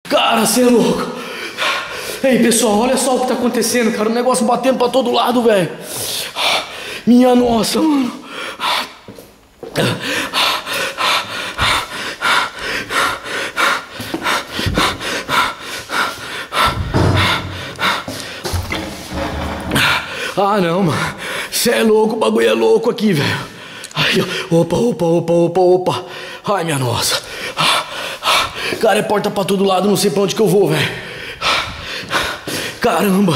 Cara, você é louco. Ei, pessoal, olha só o que tá acontecendo, cara. O negócio batendo pra todo lado, velho. Minha nossa, mano. Ah, não, mano. Você é louco, o bagulho é louco aqui, velho. Ai, opa. Ai, minha nossa. Cara, é porta pra todo lado, não sei pra onde que eu vou, velho. Caramba.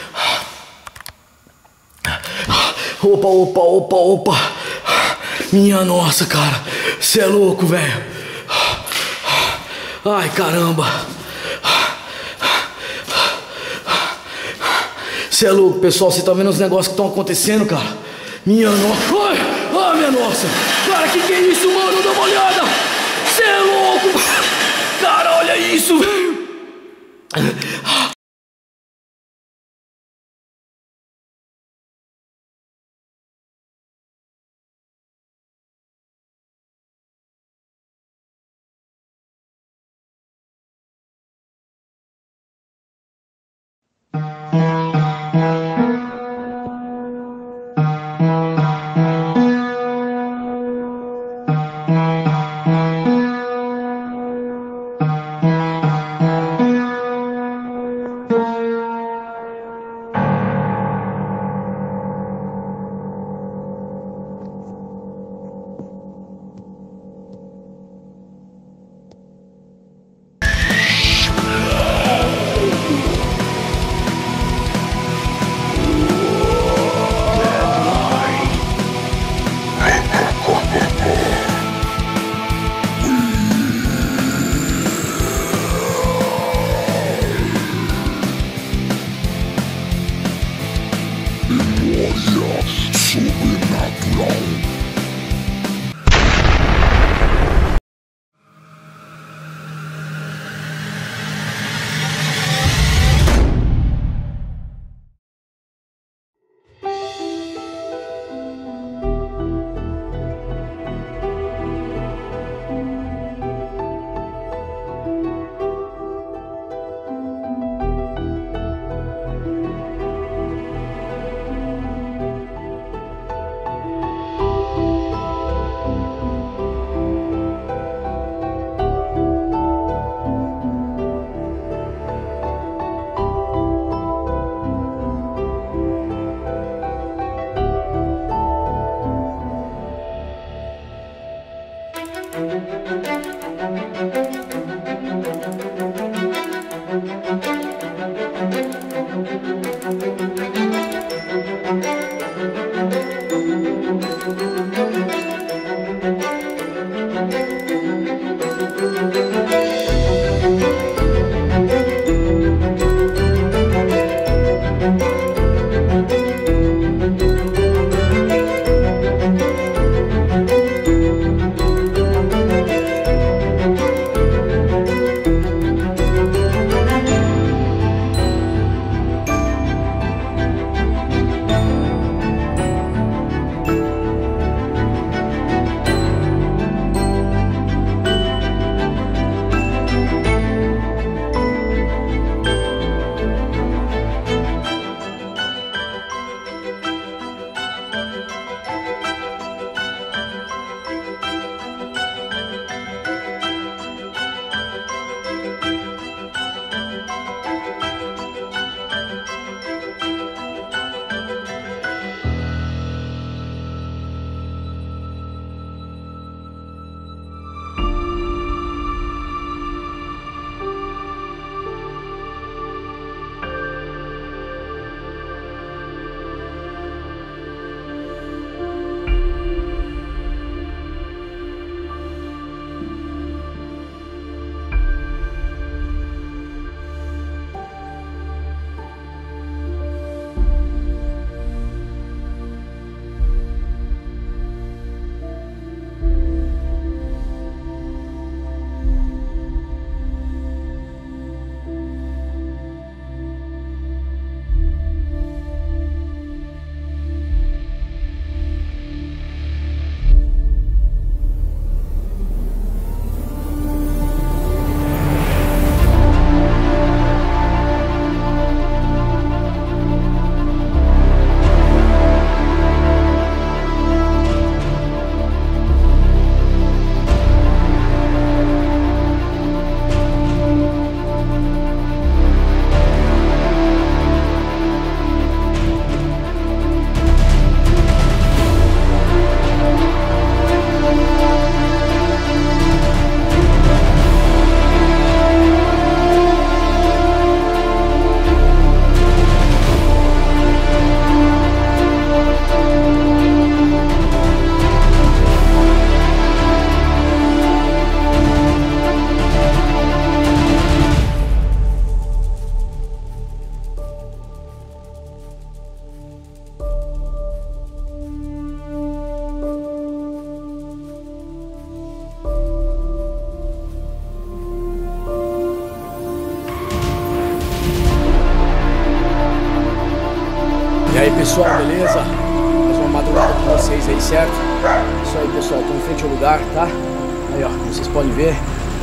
Opa. Minha nossa, cara. Você é louco, velho. Ai, caramba. Você é louco, pessoal. Você tá vendo os negócios que estão acontecendo, cara? Minha nossa. Ai, minha nossa. Cara, que é isso, mano? Dá uma olhada. Você é louco. Cara, olha isso, velho. E aí pessoal, beleza? Mais uma madrugada com vocês aí, certo? Isso aí pessoal, tô em frente ao lugar, tá? Aí ó, como vocês podem ver,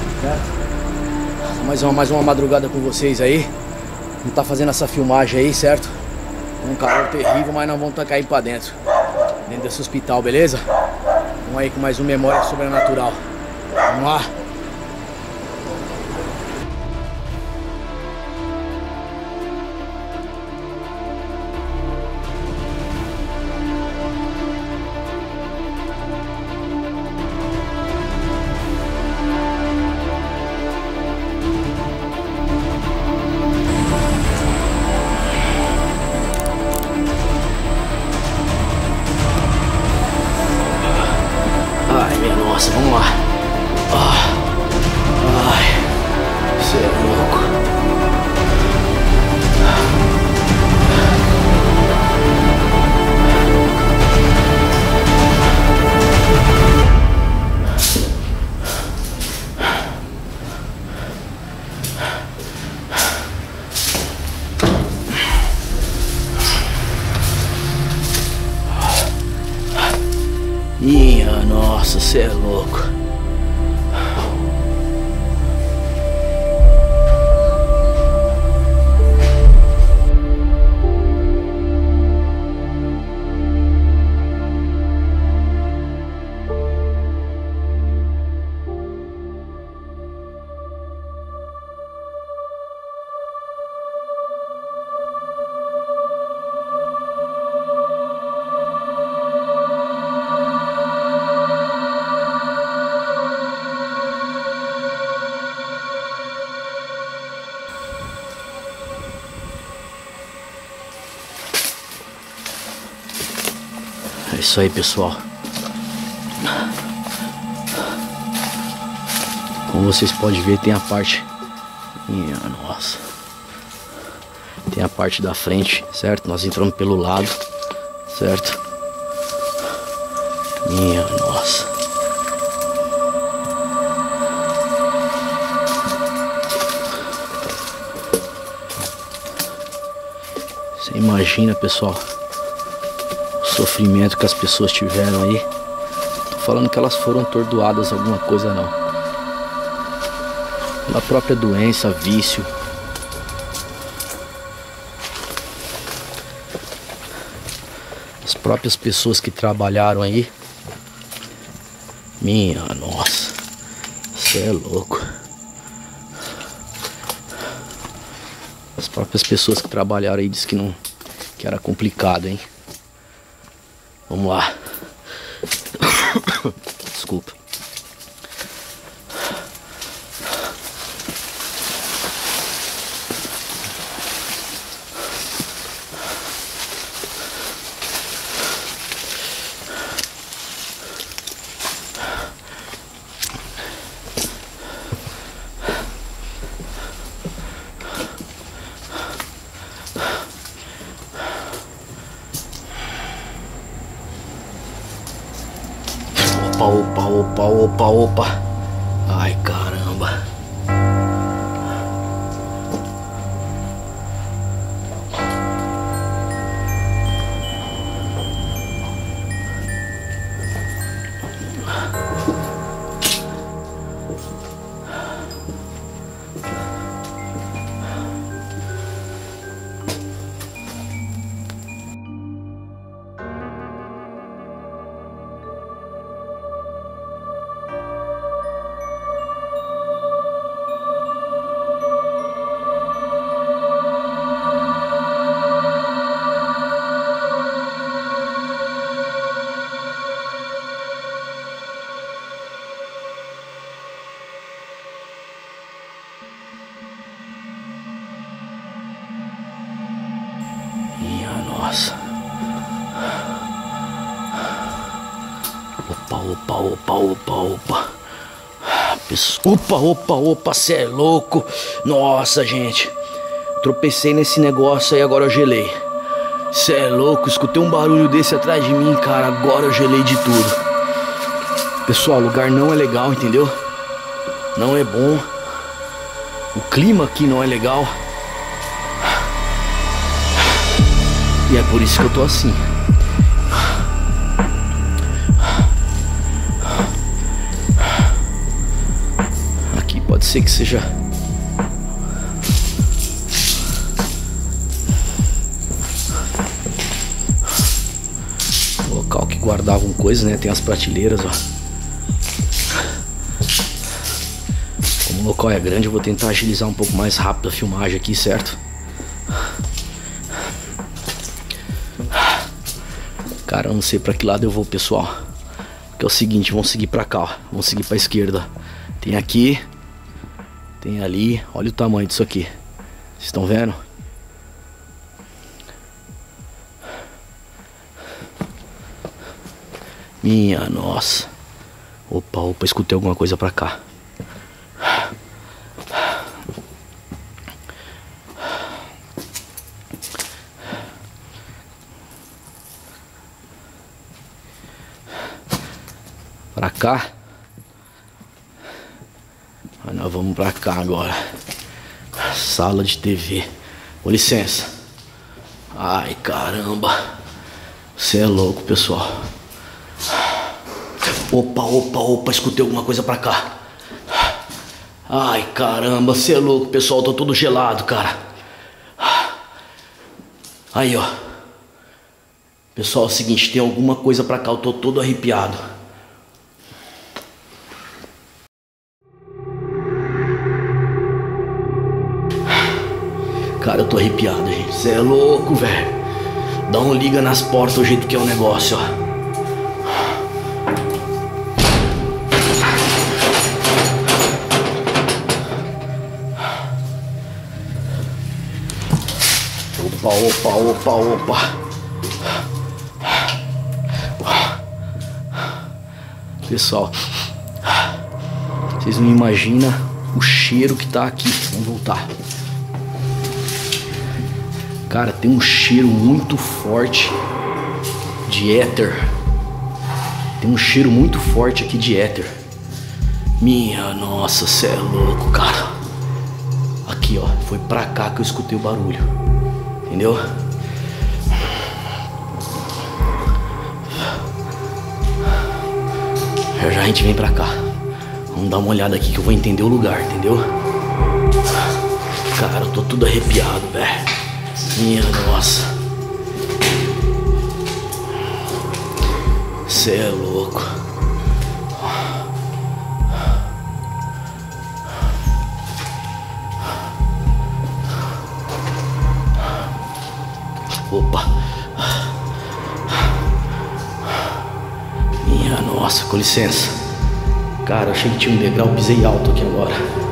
certo? Mais uma madrugada com vocês aí. Vamos tá fazendo essa filmagem aí, certo? Um calor terrível, mas nós vamos tá caindo pra dentro desse hospital, beleza? Vamos aí com mais um Memória Sobrenatural. Vamos lá. Nossa, vamos lá. Ai, você é louco. Minha nossa, cê é louco. É isso aí, pessoal. Como vocês podem ver, tem a parte... Minha nossa. Tem a parte da frente, certo? Nós entramos pelo lado, certo? Minha nossa. Você imagina, pessoal, sofrimento que as pessoas tiveram aí. Tô falando que elas foram atordoadas alguma coisa, não. Pela própria doença, vício. As próprias pessoas que trabalharam aí. Minha nossa, cê é louco. As próprias pessoas que trabalharam aí disse que não, que era complicado, hein. Vamos lá. Desculpa. Opa, opa, opa, opa. Ai, caramba. Nossa. Opa, opa, opa, opa, opa. Opa, opa, opa, cê é louco. Nossa, gente. Tropecei nesse negócio aí, agora eu gelei. Cê é louco, escutei um barulho desse atrás de mim, cara. Agora eu gelei de tudo. Pessoal, o lugar não é legal, entendeu? Não é bom. O clima aqui não é legal. E é por isso que eu tô assim. Aqui pode ser que seja o local que guardavam coisas, né? Tem as prateleiras, ó. Como o local é grande, eu vou tentar agilizar um pouco mais rápido a filmagem aqui, certo? Cara, eu não sei pra que lado eu vou, pessoal. Que é o seguinte, vamos seguir pra cá, ó. Vamos seguir pra esquerda. Tem aqui, tem ali. Olha o tamanho disso aqui. Vocês estão vendo? Minha nossa. Opa, opa, escutei alguma coisa pra cá. Pra cá. Mas nós vamos pra cá agora. Sala de TV. Com licença. Ai, caramba. Você é louco, pessoal. Opa, opa, opa. Escutei alguma coisa pra cá. Ai, caramba. Você é louco, pessoal. Tô todo gelado, cara. Aí, ó. Pessoal, é o seguinte. Tem alguma coisa pra cá. Eu tô todo arrepiado. Cara, eu tô arrepiado, gente. Você é louco, velho. Dá uma liga nas portas, o jeito que é o negócio, ó. Opa, opa, opa, opa. Pessoal, vocês não imaginam o cheiro que tá aqui. Vamos voltar. Cara, tem um cheiro muito forte de éter. Tem um cheiro muito forte aqui de éter. Minha nossa, cê é louco, cara. Aqui, ó, foi pra cá que eu escutei o barulho. Entendeu? Já já a gente vem pra cá. Vamos dar uma olhada aqui que eu vou entender o lugar, entendeu? Cara, eu tô tudo arrepiado, velho. Minha nossa. Cê é louco. Opa. Minha nossa, com licença. Cara, eu achei que tinha um degrau, pisei alto aqui agora.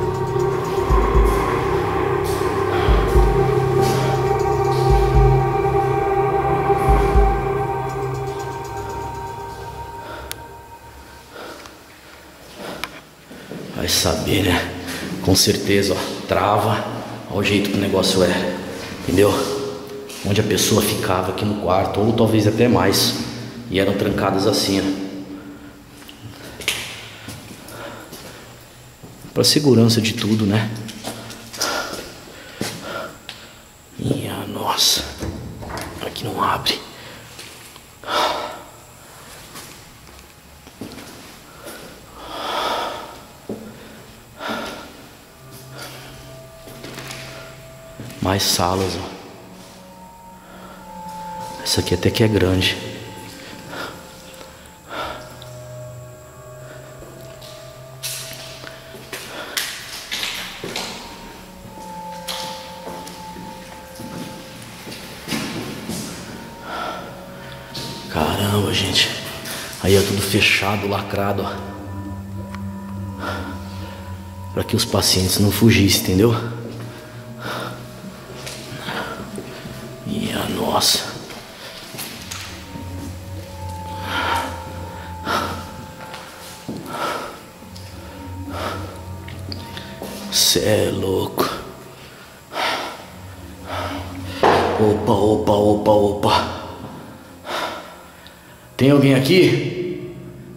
Vai saber, né? Com certeza, ó, trava ao jeito que o negócio é, entendeu? Onde a pessoa ficava aqui no quarto, ou talvez até mais, e eram trancadas assim, ó. Pra segurança de tudo, né? Minha nossa. Aqui não abre. Mais salas, ó. Essa aqui até que é grande. Caramba, gente. Aí é tudo fechado, lacrado, ó. Pra que os pacientes não fugissem, entendeu? Minha nossa. Cê é louco. Opa, opa, opa, opa. Tem alguém aqui?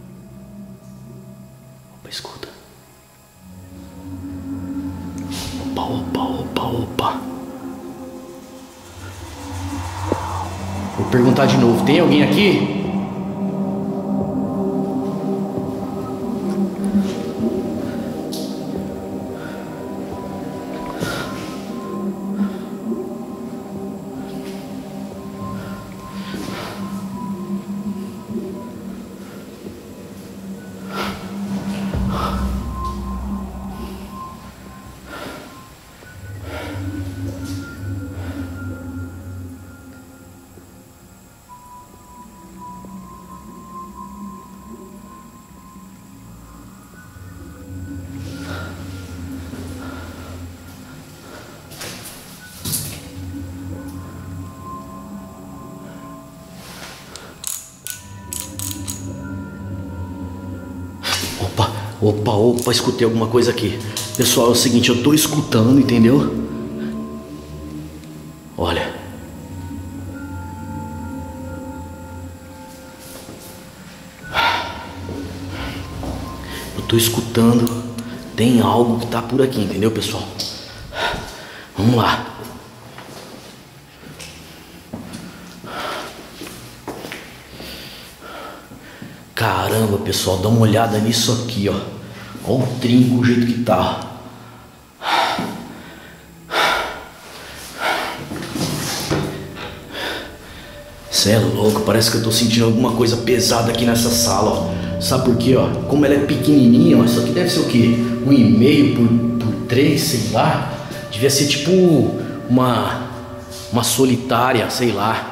Opa, escuta. Opa, opa, opa, opa. Vou perguntar de novo, tem alguém aqui? Opa, escutei alguma coisa aqui. Pessoal, é o seguinte, eu tô escutando, entendeu? Olha. Eu tô escutando. Tem algo que tá por aqui, entendeu, pessoal? Vamos lá. Caramba, pessoal, dá uma olhada nisso aqui, ó. Olha o trinco, o jeito que tá. Cê é louco, parece que eu tô sentindo alguma coisa pesada aqui nessa sala, ó. Sabe por quê, ó? Como ela é pequenininha, ó, isso aqui deve ser o quê? 1,5 por 3, sei lá. Devia ser tipo uma solitária, sei lá.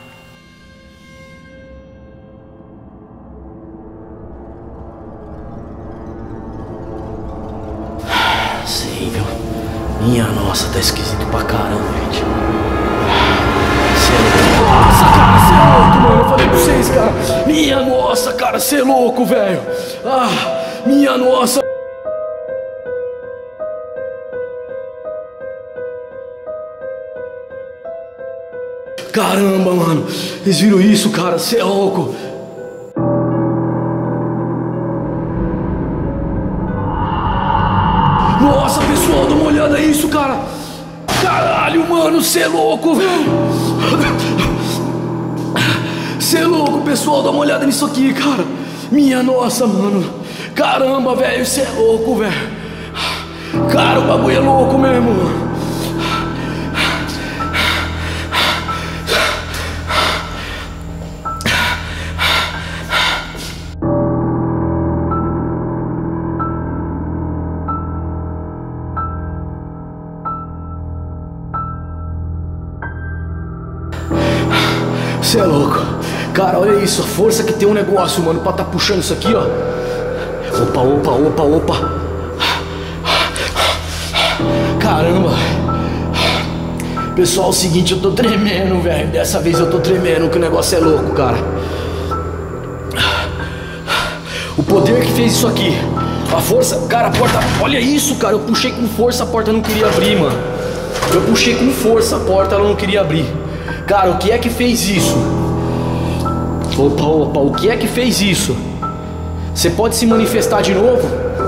Sei, viu? Minha nossa, tá esquisito pra caramba, gente. Nossa, cara, cê é louco, mano. Eu falei pra vocês, cara. Minha nossa, cara, cê é louco, velho. Ah, minha nossa. Caramba, mano. Vocês viram isso, cara? Cê é louco. Nossa, pessoal, dá uma olhada nisso, cara. Caralho, mano, cê é louco, velho. Cê é louco, pessoal, dá uma olhada nisso aqui, cara. Minha nossa, mano. Caramba, velho, cê é louco, velho. Cara, o bagulho é louco mesmo, mano. Cê é louco. Cara, olha isso, a força que tem um negócio, mano, pra tá puxando isso aqui, ó. Opa. Caramba. Pessoal, é o seguinte, eu tô tremendo, velho. Dessa vez eu tô tremendo, que o negócio é louco, cara. O poder que fez isso aqui. A força, cara, a porta. Olha isso, cara. Eu puxei com força, a porta não queria abrir, mano. Eu puxei com força a porta, ela não queria abrir. Cara, o que é que fez isso? Opa, o que é que fez isso? Você pode se manifestar de novo?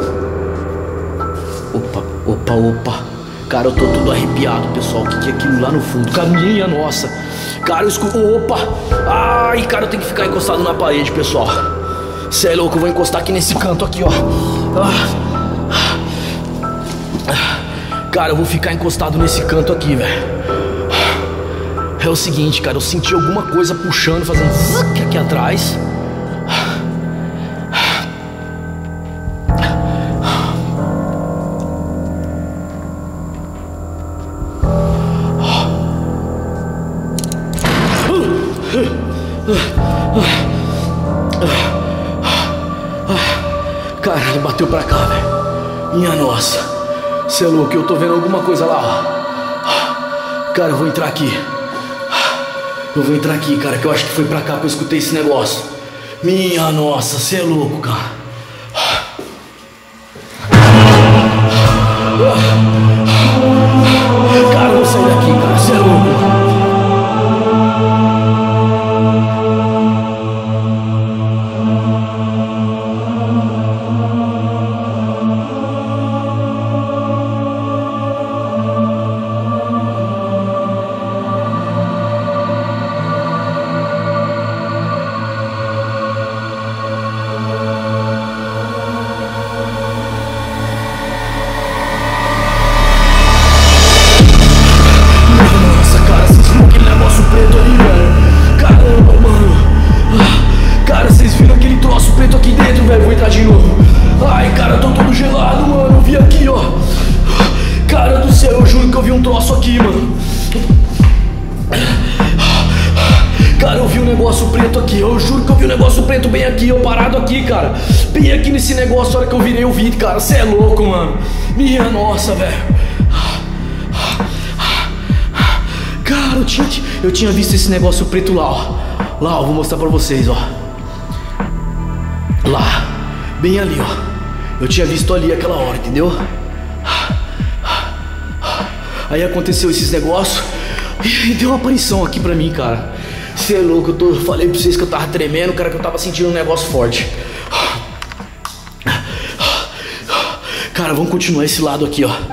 Opa. Cara, eu tô todo arrepiado, pessoal. O que é aquilo lá no fundo? Caminha, nossa. Cara, eu escuto. Opa! Ai, cara, eu tenho que ficar encostado na parede, pessoal. Cê é louco, eu vou encostar aqui nesse canto aqui, ó. Cara, eu vou ficar encostado nesse canto aqui, velho. É o seguinte, cara, eu senti alguma coisa puxando, fazendo zzz aqui atrás. Cara, ele bateu pra cá, velho. Minha nossa. Cê é louco, eu tô vendo alguma coisa lá, ó. Cara, eu vou entrar aqui. Eu vou entrar aqui, cara, que eu acho que foi pra cá que eu escutei esse negócio. Minha nossa, cê é louco, cara. Cara, eu vou sair daqui, cara, cê é louco. vi um troço aqui, mano. Cara, eu vi um negócio preto aqui. Eu juro que eu vi um negócio preto bem aqui. Eu parado aqui, cara. Bem aqui nesse negócio. A hora que eu virei, eu vi, cara. Cê é louco, mano. Minha nossa, velho. Cara, eu tinha visto esse negócio preto lá, ó. Lá, ó, vou mostrar pra vocês, ó. Lá, bem ali, ó. Eu tinha visto ali aquela hora, entendeu? Aí aconteceu esses negócios e deu uma aparição aqui pra mim, cara. Cê é louco, eu falei pra vocês que eu tava tremendo, cara, que eu tava sentindo um negócio forte. Cara, vamos continuar esse lado aqui, ó.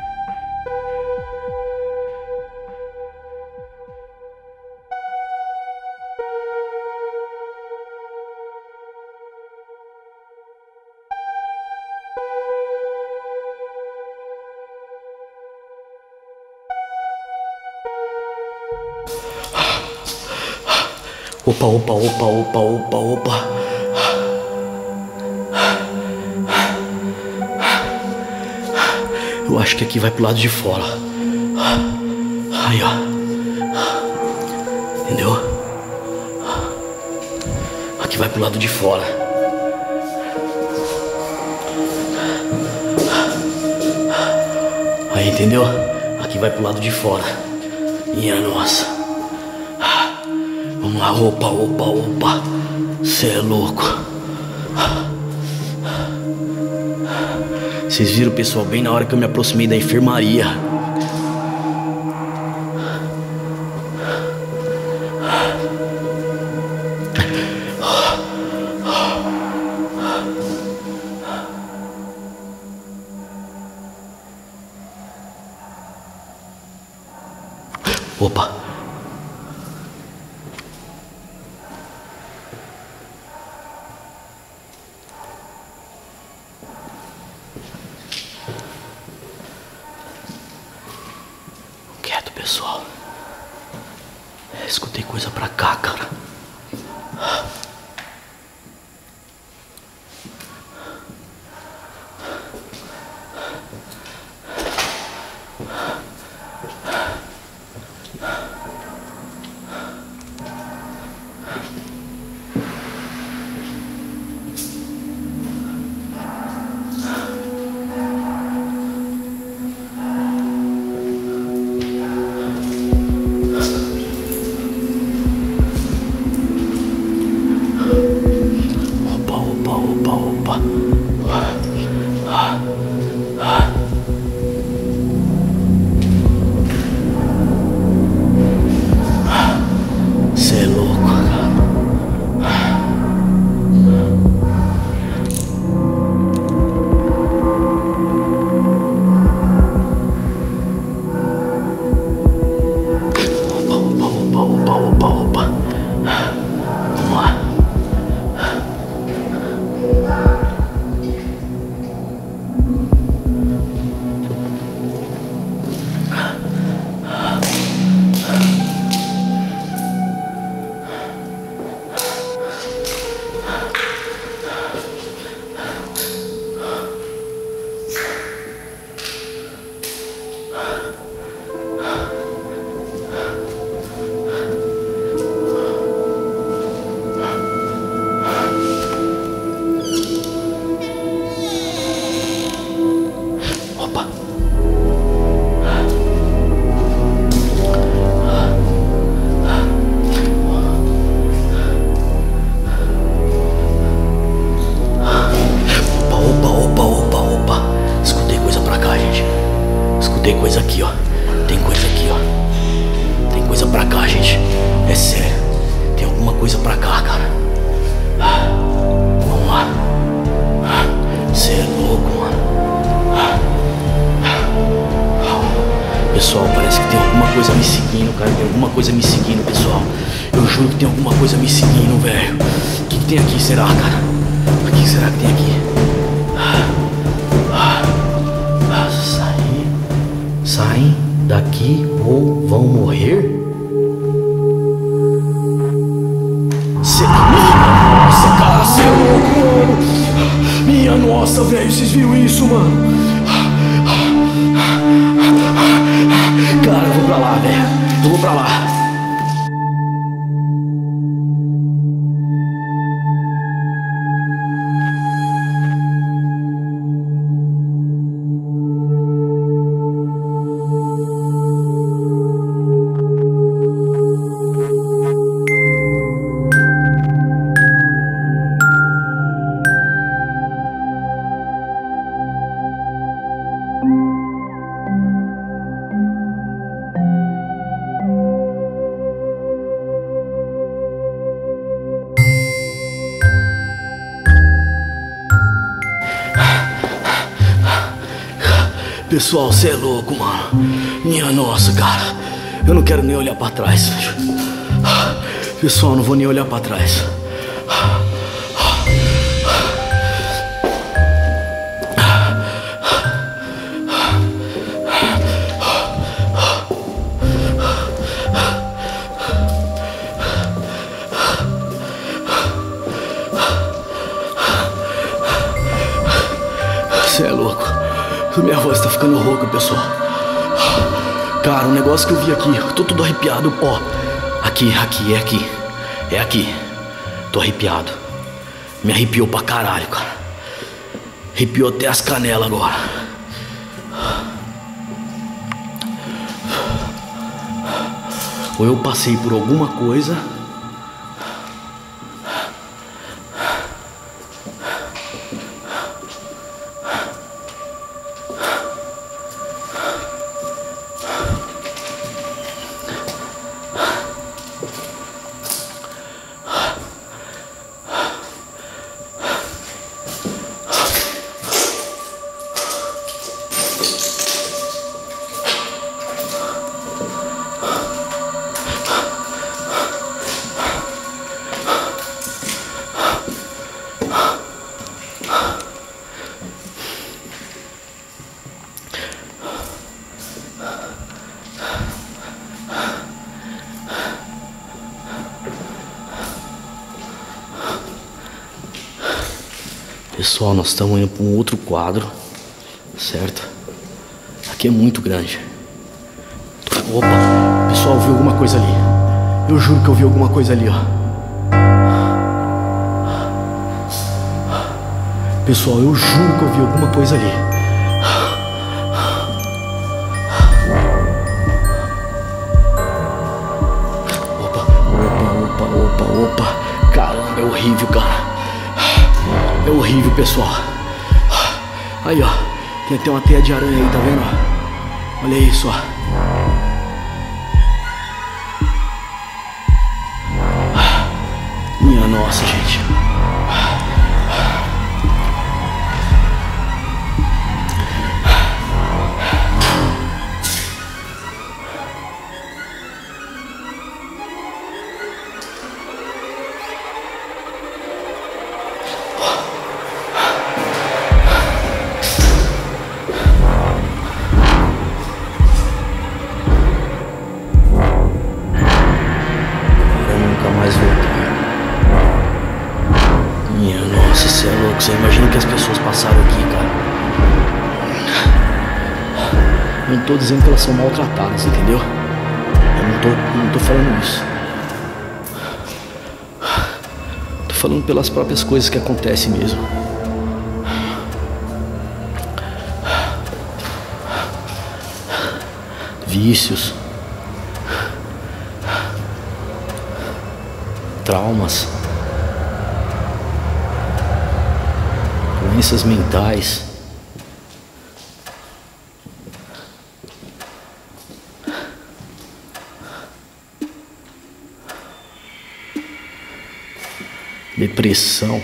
Opa, opa, opa, opa, opa, opa. Eu acho que aqui vai pro lado de fora. Aí, ó. Entendeu? Aqui vai pro lado de fora. Aí, entendeu? Aqui vai pro lado de fora. Minha nossa. Vamos lá, opa, opa, opa. Cê é louco. Vocês viram, pessoal, bem na hora que eu me aproximei da enfermaria. Opa. Quieto, pessoal. Escutei coisa pra cá, cara. Cê é louco, cara. Opa, opa, opa, opa. Vamos lá. Tem coisa aqui, ó. Tem coisa aqui, ó. Tem coisa pra cá, gente. É sério. Tem alguma coisa pra cá, cara. Vamos lá. Cê é louco, mano. Pessoal, parece que tem alguma coisa me seguindo, cara. Tem alguma coisa me seguindo, pessoal. Eu juro que tem alguma coisa me seguindo, velho. O que tem aqui, será, cara? O que será que tem aqui? Saem daqui ou vão morrer? Nossa, cara, cê é louco, mano. Minha nossa, velho, vocês viram isso, mano? eu vou pra lá. Pessoal, cê é louco, mano. Minha nossa, cara. Eu não quero nem olhar pra trás. Pessoal, não vou nem olhar pra trás. Cê é louco. Minha voz tá ficando rouca, pessoal. Cara, um negócio que eu vi aqui, eu tô todo arrepiado. Ó, aqui, é aqui. É aqui. Tô arrepiado. Me arrepiou pra caralho, cara. Arrepiou até as canelas agora. Ou eu passei por alguma coisa. Pessoal, nós estamos indo para um outro quadro, certo? Aqui é muito grande. Opa, pessoal, eu vi alguma coisa ali. Eu juro que eu vi alguma coisa ali, ó. Pessoal, eu juro que eu vi alguma coisa ali. Opa. Caramba, é horrível, cara. É horrível, pessoal. Aí, ó. Tem até uma teia de aranha aí, tá vendo? Olha isso, ó. Minha nossa, gente. Você imagina que as pessoas passaram aqui, cara. Eu não tô dizendo que elas são maltratadas, entendeu? Eu não tô falando isso. Tô falando pelas próprias coisas que acontecem mesmo. Vícios. Traumas. Doenças mentais. Depressão.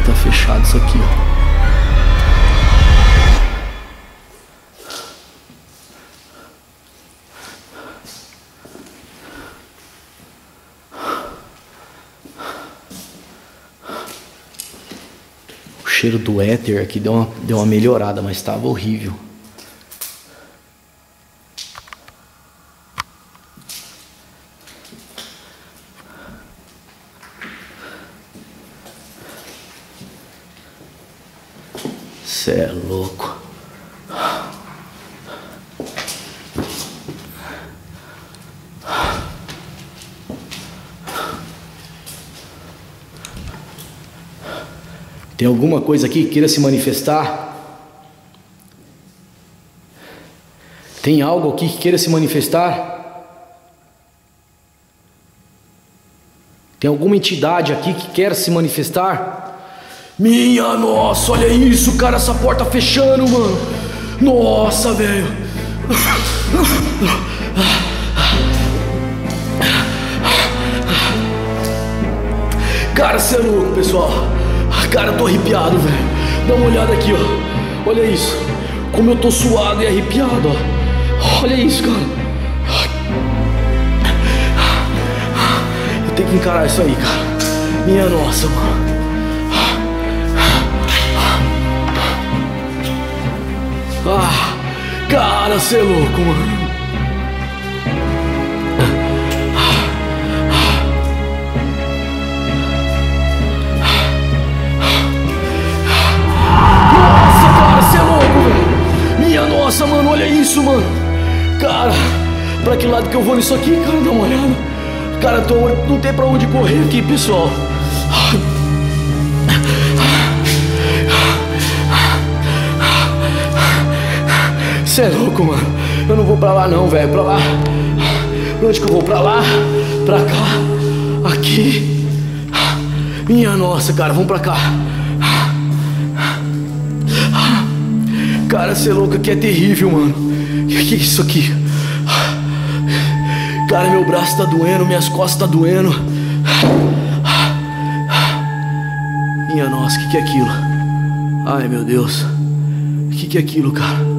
Tá fechado isso aqui, ó. O cheiro do éter aqui deu uma melhorada, mas estava horrível. Cê é louco. Tem alguma coisa aqui que queira se manifestar? Tem algo aqui que queira se manifestar? Tem alguma entidade aqui que quer se manifestar? Minha nossa, olha isso, cara, essa porta fechando, mano. Nossa, velho. Cara, cê é louco, pessoal. Cara, eu tô arrepiado, velho. Dá uma olhada aqui, ó. Olha isso. Como eu tô suado e arrepiado, ó. Olha isso, cara. Eu tenho que encarar isso aí, cara. Minha nossa, mano. Ah, cara, cê é louco, mano. Nossa, cara, cê é louco, velho. Minha nossa, mano, olha isso, mano. Cara, pra que lado que eu vou nisso aqui, cara? Dá uma olhada. Cara, não tem pra onde correr aqui, pessoal. Cê é louco, mano. Eu não vou pra lá não, velho. Pra lá. Pra onde que eu vou? Pra lá? Pra cá? Aqui? Minha nossa, cara. Vamos pra cá. Cara, cê é louco. Aqui é terrível, mano. Que é isso aqui? Cara, meu braço tá doendo. Minhas costas tá doendo. Minha nossa, que é aquilo? Ai, meu Deus. Que é aquilo, cara?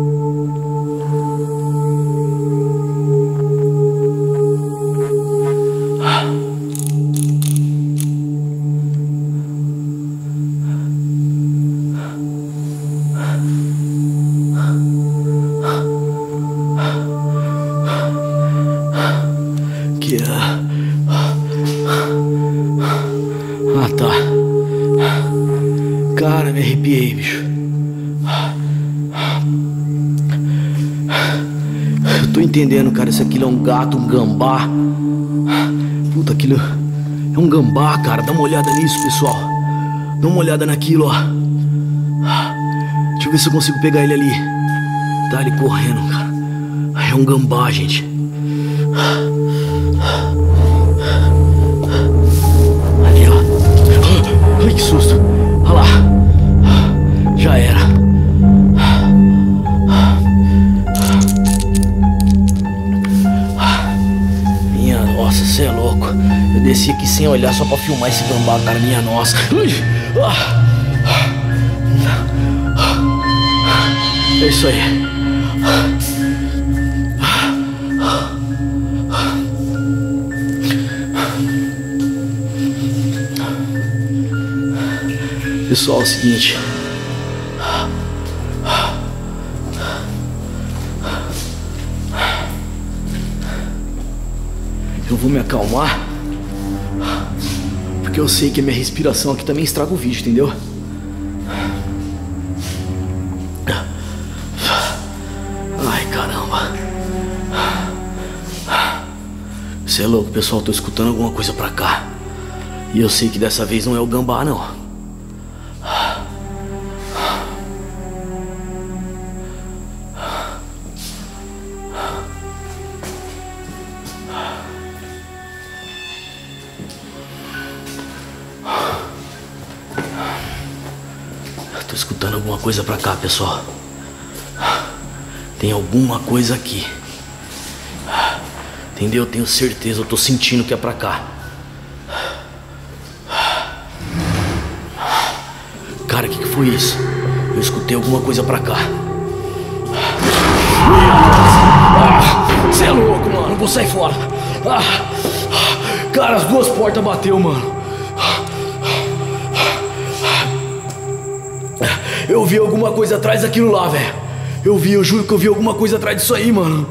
Ah, tá. Cara, me arrepiei, bicho. Eu tô entendendo, cara. Isso aqui é um gato, um gambá. Puta, aquilo é um gambá, cara. Dá uma olhada nisso, pessoal. Dá uma olhada naquilo, ó. Deixa eu ver se eu consigo pegar ele ali. Tá ali correndo, cara. É um gambá, gente. Ali, ó. Ai, que susto. Olha lá. Já era. Minha nossa, cê é louco. Eu desci aqui sem olhar só pra filmar esse gambá, cara. Minha nossa. É isso aí. Pessoal, é o seguinte. Eu vou me acalmar, porque eu sei que a minha respiração aqui também estraga o vídeo, entendeu? Ai, caramba. Você é louco, pessoal. Tô escutando alguma coisa pra cá. E eu sei que dessa vez não é o gambá, não. Tô escutando alguma coisa pra cá, pessoal. Tem alguma coisa aqui. Entendeu? Eu tenho certeza, eu tô sentindo que é pra cá. Cara, o que foi isso? Eu escutei alguma coisa pra cá. Você é louco, mano. Vou sair fora. Cara, as duas portas bateu, mano. Eu vi alguma coisa atrás daquilo lá, velho. Eu juro que eu vi alguma coisa atrás disso aí, mano.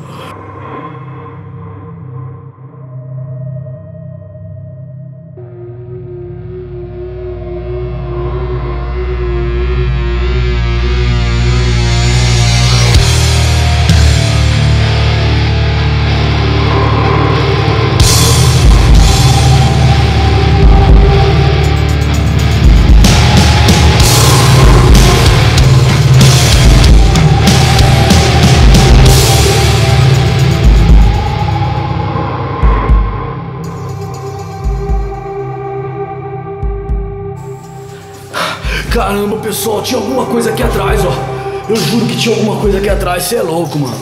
Caramba, pessoal, tinha alguma coisa aqui atrás, ó. Eu juro que tinha alguma coisa aqui atrás. Você é louco, mano.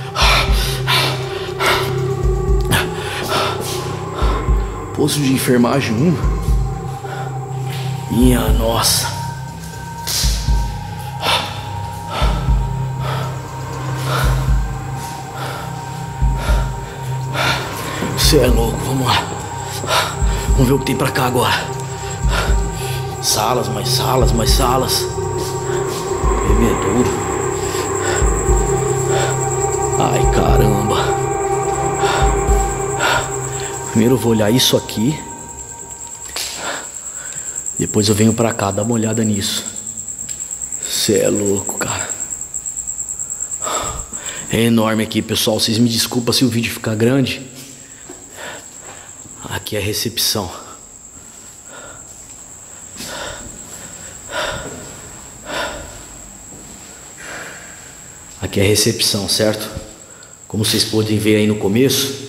Poço de enfermagem 1. Minha nossa. Você é louco, vamos lá. Vamos ver o que tem pra cá agora. Salas, mais salas, mais salas. Bebedouro. Ai, caramba. Primeiro eu vou olhar isso aqui. Depois eu venho pra cá dar uma olhada nisso. Cê é louco, cara. É enorme aqui, pessoal. Vocês me desculpem se o vídeo ficar grande. Aqui é a recepção. Aqui é a recepção, certo? Como vocês podem ver aí no começo,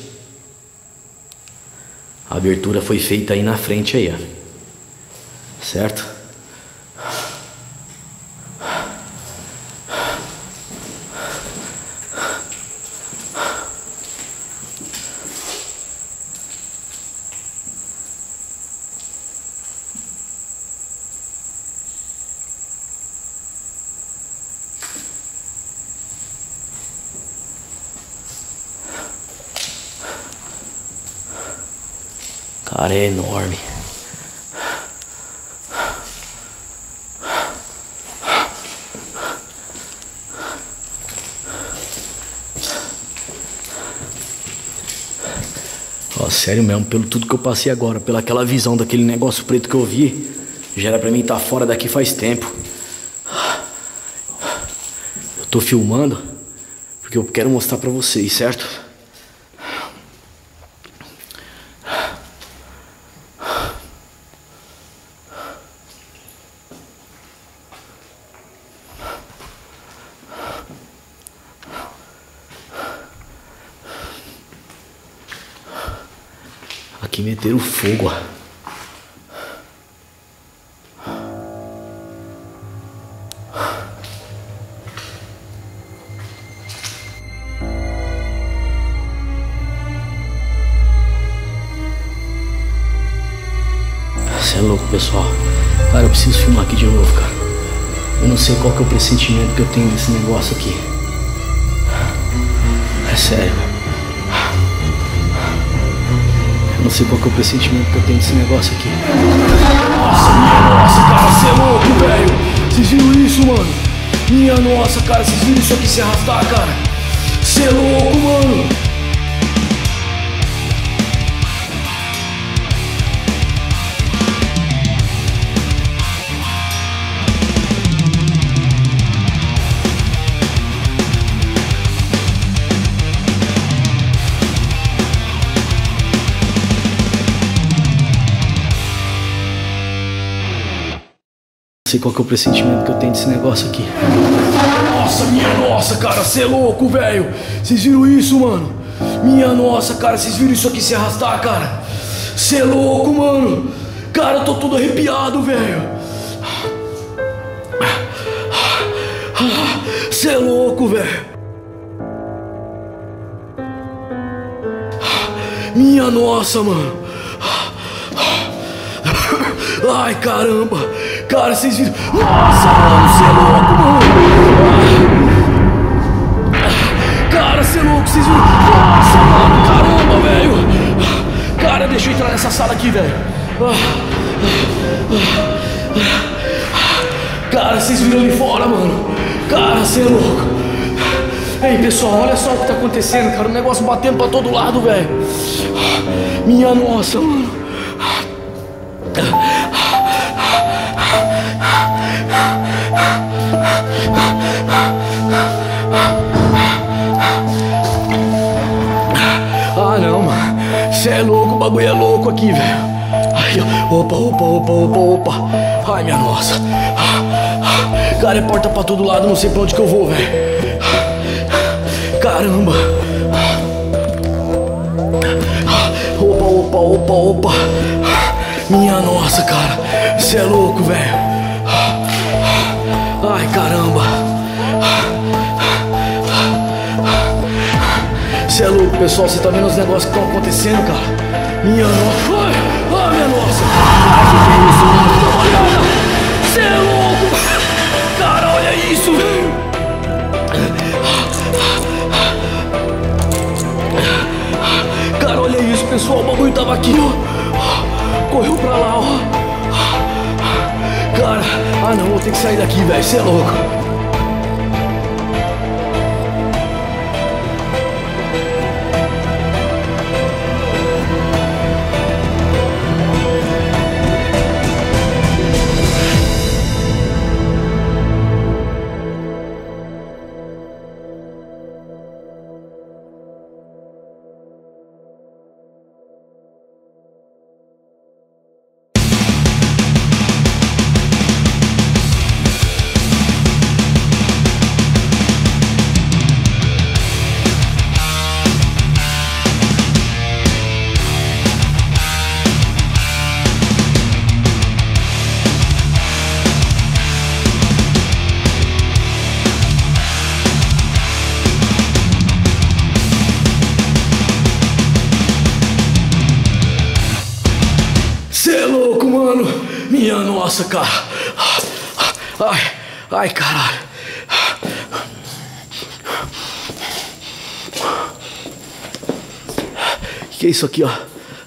a abertura foi feita aí na frente aí, ó. Certo? Cara, é enorme. Ó, sério mesmo, pelo tudo que eu passei agora, pela aquela visão daquele negócio preto que eu vi, já era pra mim estar fora daqui faz tempo. Eu tô filmando porque eu quero mostrar pra vocês, certo? Aqui meteram fogo, ó. Você é louco, pessoal. Cara, eu preciso filmar aqui de novo, cara. Eu não sei qual que é o pressentimento que eu tenho desse negócio aqui. É sério. Eu não sei qual que é o pressentimento que eu tenho desse negócio aqui. Nossa, minha nossa, cara, você é louco, velho. Vocês viram isso, mano? Minha nossa, cara, vocês viram isso aqui se arrastar, cara? Você é louco, mano. Não sei qual que é o pressentimento que eu tenho desse negócio aqui. Nossa, minha nossa, cara, você é louco, velho. Vocês viram isso, mano? Minha nossa, cara, vocês viram isso aqui se arrastar, cara? Você é louco, mano. Cara, eu tô todo arrepiado, velho. Você é louco, velho. Minha nossa, mano. Ai, caramba. Cara, vocês viram? Nossa, mano, você é louco, mano. Cara, você é louco, vocês viram? Nossa, mano, caramba, velho. Cara, deixa eu entrar nessa sala aqui, velho. Cara, vocês viram ali fora, mano. Cara, você é louco. Ei, pessoal, olha só o que tá acontecendo, cara. O negócio batendo pra todo lado, velho. Minha nossa, mano. Ah, não, mano. Cê é louco, o bagulho é louco aqui, velho. Ai, opa. Ai, minha nossa. Cara, é porta pra todo lado, não sei pra onde que eu vou, velho. Caramba. Opa. Minha nossa, cara. Cê é louco, velho. Ai, caramba. Cê é louco, pessoal. Você tá vendo os negócios que estão acontecendo, cara? Minha nossa. Ai, minha nossa. Cara, que é isso, mano? Dá uma olhada. Cê é louco. Cara, olha isso, velho. Cara, olha isso, pessoal. O bagulho tava aqui, ó. Correu pra lá, ó. Cara, ah não, vou ter que sair daqui, velho. Cê é louco. Minha nossa, cara. Ai, caralho. Que é isso aqui, ó?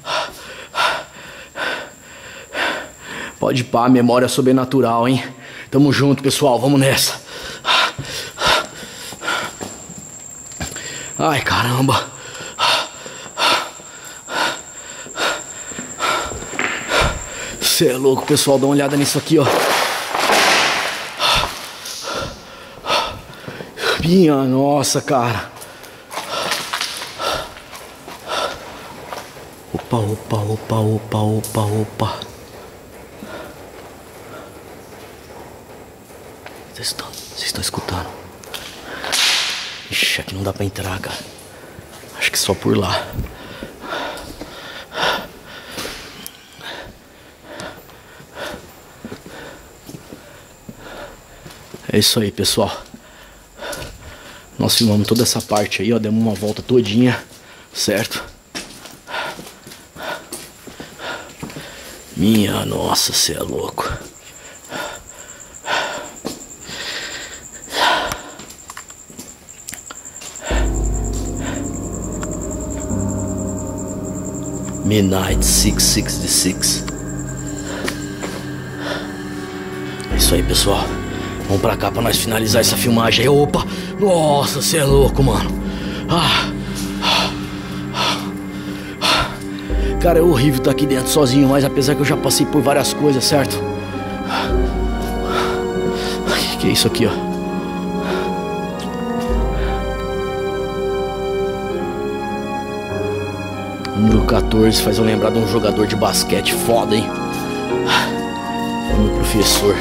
Pode pá, memória sobrenatural, hein? Tamo junto, pessoal, vamos nessa. Ai, caramba. Cê é louco, pessoal, dá uma olhada nisso aqui, ó. Minha nossa, cara. Opa. Vocês estão escutando? Ixi, aqui não dá pra entrar, cara. Acho que só por lá. É isso aí, pessoal. Nós filmamos toda essa parte aí, ó. Demos uma volta todinha, certo? Minha nossa, cê é louco. Midnight 666. É isso aí, pessoal. Vamos pra cá pra nós finalizar essa filmagem aí. Opa! Nossa, cê é louco, mano. Cara, é horrível estar aqui dentro sozinho, mas apesar que eu já passei por várias coisas, certo? Que é isso aqui, ó? Número 14 faz eu lembrar de um jogador de basquete foda, hein? Meu professor.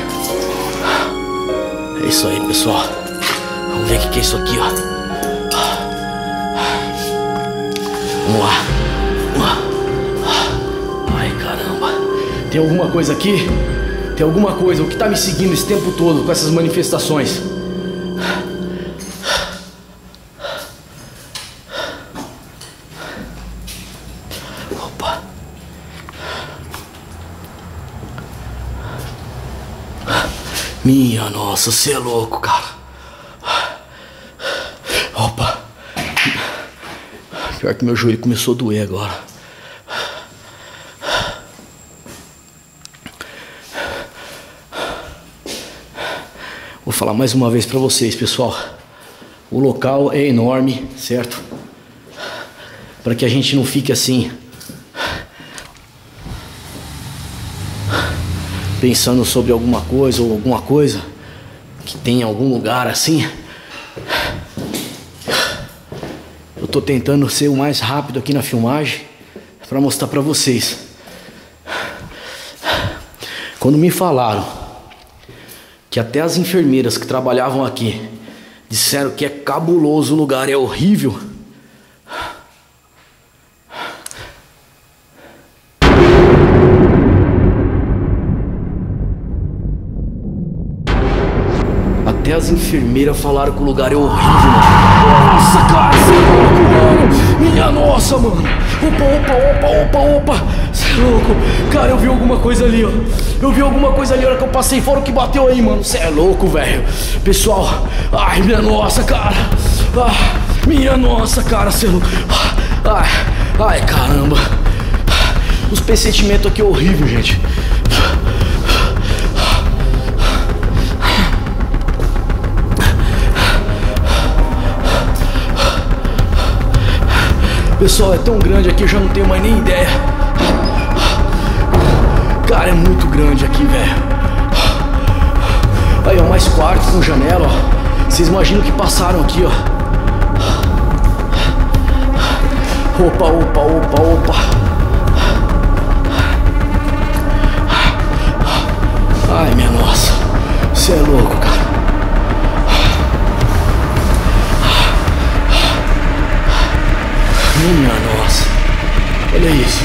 É isso aí, pessoal. Vamos ver o que é isso aqui, ó. Vamos lá. Ai, caramba. Tem alguma coisa aqui? Tem alguma coisa. O que tá me seguindo esse tempo todo com essas manifestações? Opa. Minha nossa, cê é louco, cara. Opa. Pior que meu joelho começou a doer agora. Vou falar mais uma vez pra vocês, pessoal. O local é enorme, certo? Para que a gente não fique assim, pensando sobre alguma coisa ou alguma coisa que tem em algum lugar assim. Eu tô tentando ser o mais rápido aqui na filmagem para mostrar para vocês. Quando me falaram que até as enfermeiras que trabalhavam aqui disseram que é cabuloso o lugar, é horrível. Até as enfermeiras falaram que o lugar é horrível, mano. Nossa, cara, você é louco, mano. Minha nossa, mano. Opa. Você é louco. Cara, eu vi alguma coisa ali, ó. Eu vi alguma coisa ali, a hora que eu passei fora, o que bateu aí, mano. Você é louco, velho. Pessoal, ai, minha nossa, cara. Minha nossa, cara, você é louco. Ai, caramba. Os pressentimentos aqui é horrível, gente. Pessoal, é tão grande aqui, eu já não tenho mais nem ideia. Cara, é muito grande aqui, velho. Aí, ó, mais quartos com janela, ó. Vocês imaginam que passaram aqui, ó. Opa. Ai, minha nossa. Você é louco, cara. Minha nossa, olha isso.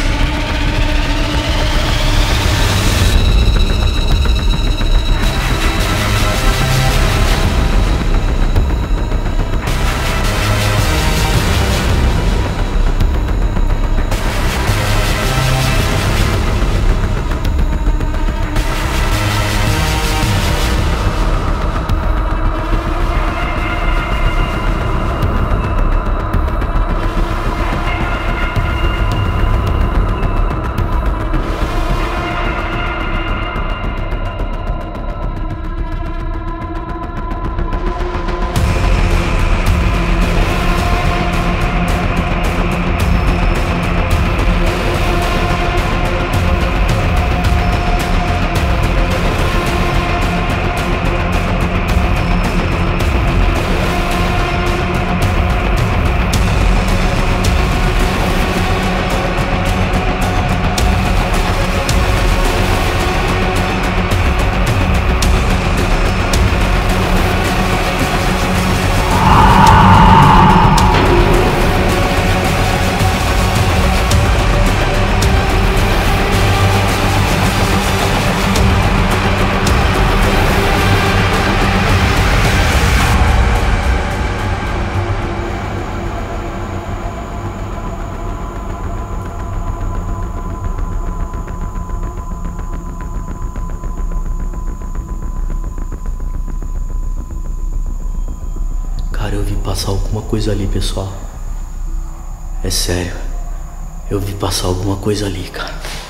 Cara, eu vi passar alguma coisa ali, pessoal. É sério. Eu vi passar alguma coisa ali, cara.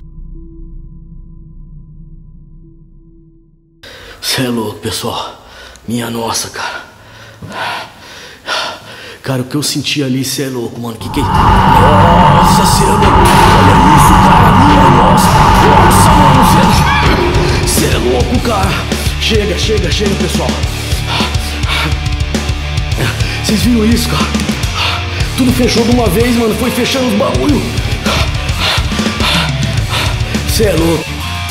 Você é louco, pessoal. Minha nossa, cara. Cara, o que eu senti ali, você é louco, mano. Que Nossa, você é louco. Olha isso, cara. Minha nossa. Nossa, mano. Você é louco, cara. Chega, pessoal. Vocês viram isso, cara? Tudo fechou de uma vez, mano. Foi fechando os bagulho. Cê é louco.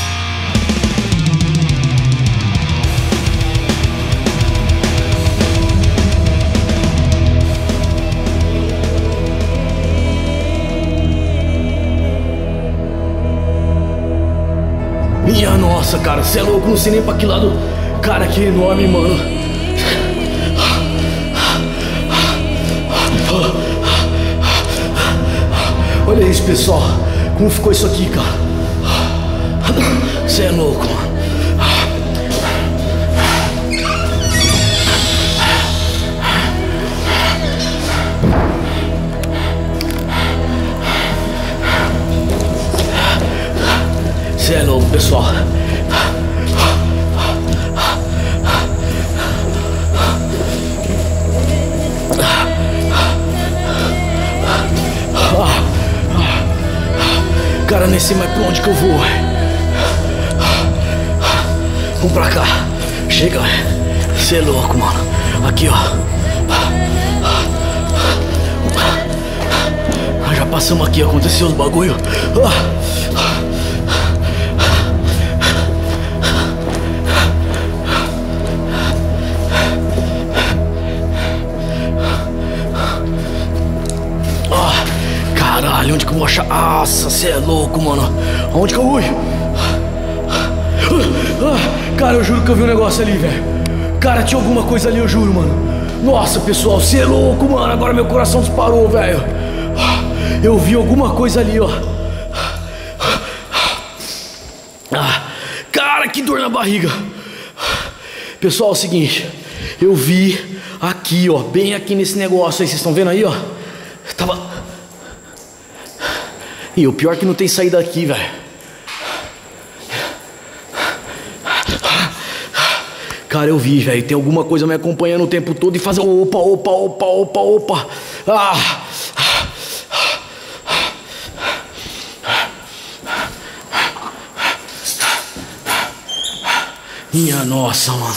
Minha nossa, cara. Cê é louco. Não sei nem pra que lado. Cara, que enorme, mano. Olha isso, pessoal. Como ficou isso aqui, cara? Você é louco, mano. Cê é louco, pessoal. Cara, nem sei mais pra onde que eu vou. Vamos pra cá. Chega, cê é louco, mano. Aqui, ó. Já passamos aqui, aconteceu os bagulho. Caralho, onde que eu vou achar? Nossa, cê é louco, mano. Onde que eu fui? Cara, eu juro que eu vi um negócio ali, velho. Cara, tinha alguma coisa ali, eu juro, mano. Nossa, pessoal, cê é louco, mano. Agora meu coração disparou, velho. Eu vi alguma coisa ali, ó. Cara, que dor na barriga. Pessoal, é o seguinte. Eu vi aqui, ó. Bem aqui nesse negócio aí. Vocês estão vendo aí, ó? Tava... E o pior é que não tem saída aqui, velho. Cara, eu vi, velho. Tem alguma coisa me acompanhando o tempo todo e fazendo... Opa, opa, opa, opa, opa. Minha nossa, mano.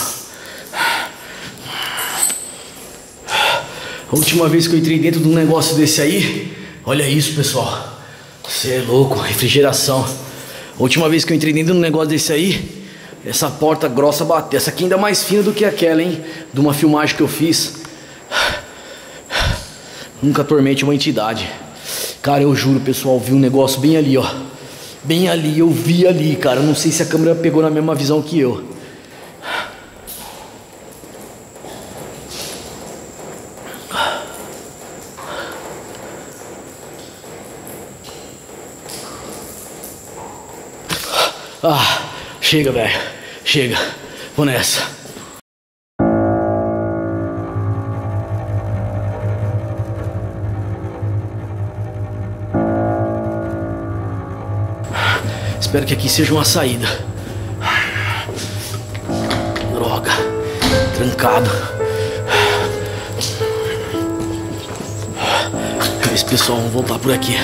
A última vez que eu entrei dentro de um negócio desse aí... Olha isso, pessoal. Você é louco, refrigeração. A última vez que eu entrei dentro de um negócio desse aí... Essa porta grossa bateu. Essa aqui ainda é mais fina do que aquela, hein? De uma filmagem que eu fiz. Nunca atormente uma entidade. Cara, eu juro, pessoal, vi um negócio bem ali, ó. Bem ali, eu vi ali, cara. Eu não sei se a câmera pegou na mesma visão que eu. Chega, velho. Chega. Vou nessa. Espero que aqui seja uma saída. Droga. Trancado. Esse pessoal, vamos voltar por aqui.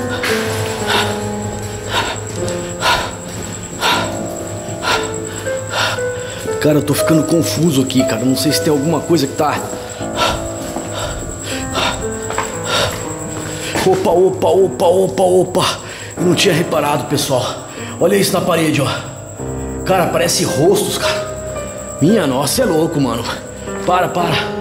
Cara, eu tô ficando confuso aqui, cara. Não sei se tem alguma coisa que tá... Opa, opa, opa, opa, opa. Eu não tinha reparado, pessoal. Olha isso na parede, ó. Cara, parece rostos, cara. Minha nossa, é louco, mano. Para.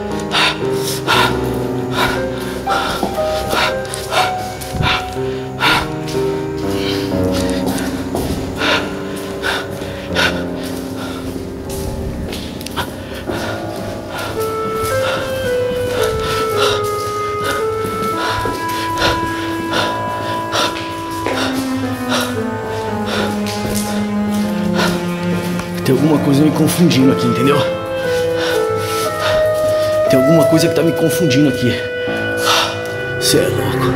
Tem alguma coisa me confundindo aqui, entendeu? Tem alguma coisa que tá me confundindo aqui. Cê é louco.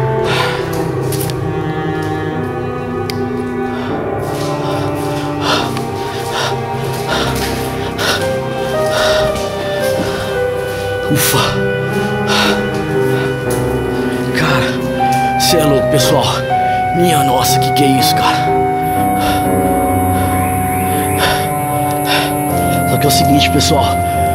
Ufa. Cara, cê é louco, pessoal. Minha nossa, que é isso, cara? Só que é o seguinte, pessoal.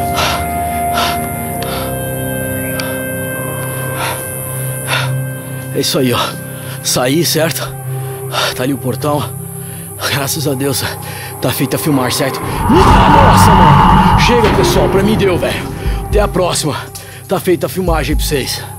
É isso aí, ó. Saí, certo? Tá ali o portão. Graças a Deus, tá feita a filmar, certo? Nossa, mano. Chega, pessoal. Pra mim deu, velho. Até a próxima. Tá feita a filmagem aí pra vocês.